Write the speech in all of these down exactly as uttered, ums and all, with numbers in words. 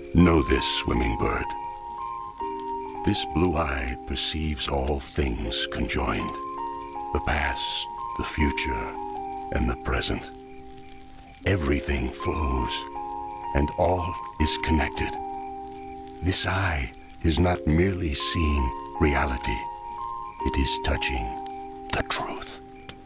Know this, swimming bird. This blue eye perceives all things conjoined. The past, the future, and the present. Everything flows, and all is connected. This eye is not merely seeing reality. It is touching the truth.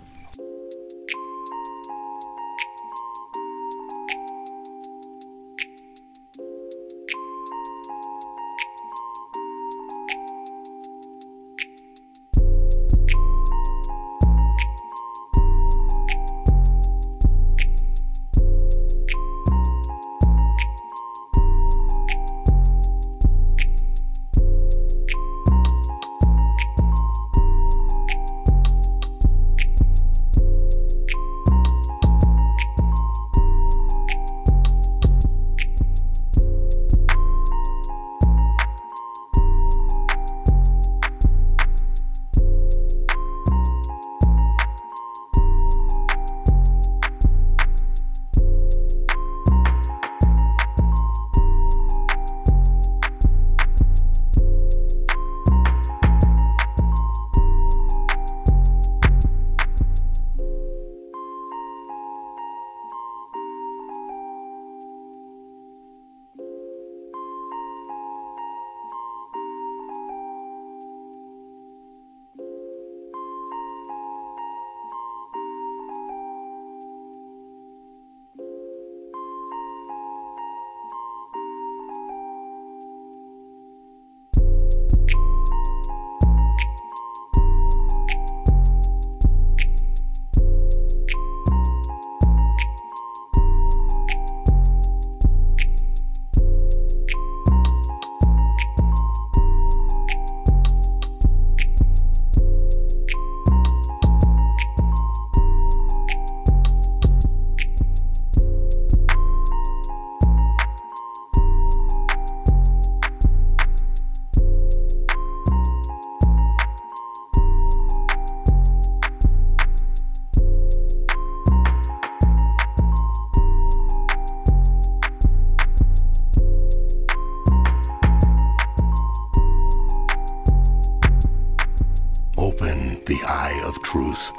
The eye of truth.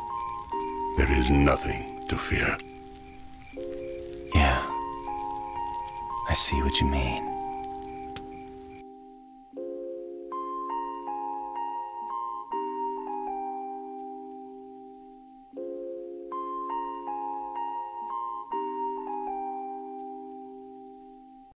There is nothing to fear. Yeah, I see what you mean.